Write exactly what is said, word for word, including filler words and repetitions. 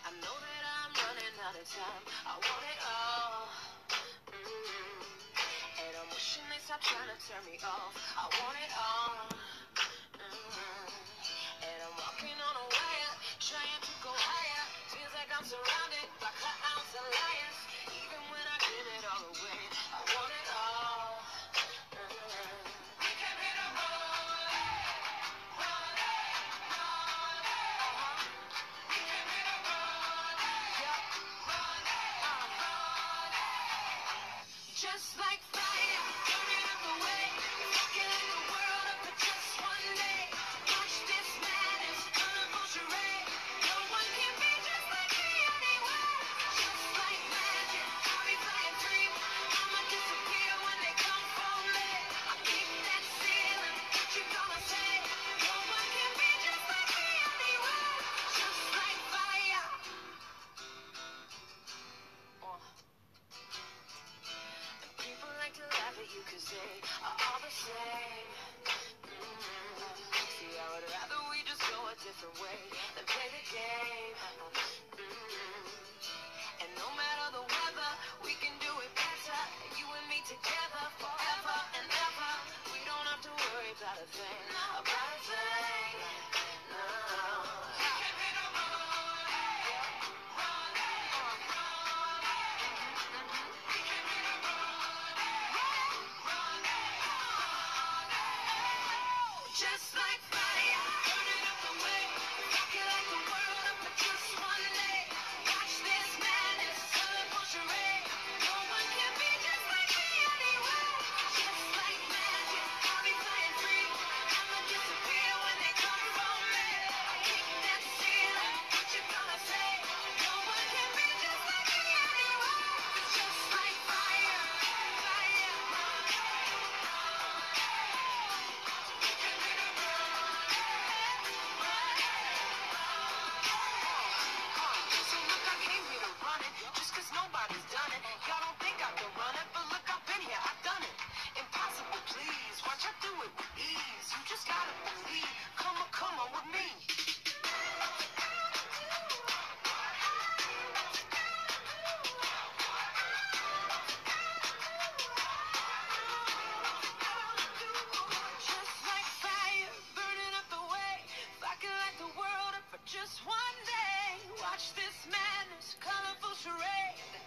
I know that I'm running out of time. I want it all. Mm. And I'm wishing they stop trying to turn me off. I want it all. Mm. And I'm walking on a wire, trying to go higher. Feels like I'm surrounded by clowns and liars. Even when I give it all away, I want it all. Mm. We can hit a roll, roll, roll, uh-huh. We can hit a roll, yep, roll, uh, roll. Just like fire, burning up the way. Rocking like the world up for just one day. Watch this madness, colorful charade. No one can be just like me anyway. Just like magic, I'll be flying free. I'ma disappear when they come for me. I kick that ceiling, what you gonna say? No one can be just like me anyway. Just like fire. Uh. People like to laugh at you cause they are all the same. Mm-hmm. See, I would rather we just go a different way than play the game. Mm-hmm. And no matter the weather, we can do it better. You and me together forever and ever. We don't have to worry about a thing, about a thing. No. We can hit a roll, yeah. Roll, uh, roll, mm-hmm. We can hit a roll. Just like fire, burning up the way. Rocking like the world up for just one day. Watch this madness, colorful charade. No one can be just like me anyway. Just like magic, I'll be flying free. I'ma disappear when they come for me. I kick that ceiling, what you gonna say? No one can be just like me anyway. Just like fire, fire. So look, I came here to run it, just cause nobody's done it. Y'all don't think I can run it, but look, I've been here, I've done it. Impossible, please, watch I do it with ease. You just gotta believe, come on, come on with me. Just like fire, burning up the way. If I could light the world up for just one day. Watch this madness, colorful charade.